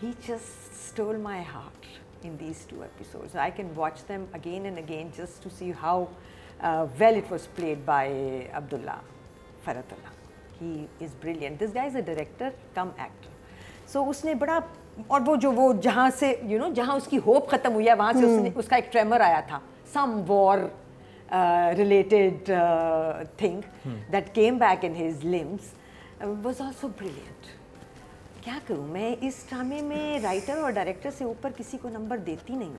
he just stole my heart in these 2 episodes. I can watch them again and again just to see how well it was played by Abdullah, Farhat. He is brilliant. This guy is a director cum actor. So उसने बड़ा, और वो जहाँ से जहाँ उसकी hope ख़त्म हुई है वहाँ से उसने उसका एक ट्रेमर आया था, some war related thing that came back in his limbs, was also brilliant. क्या करूँ मैं, इस ड्रामे में राइटर और डायरेक्टर से ऊपर किसी को नंबर देती नहीं